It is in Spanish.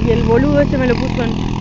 y el boludo ese me lo puso en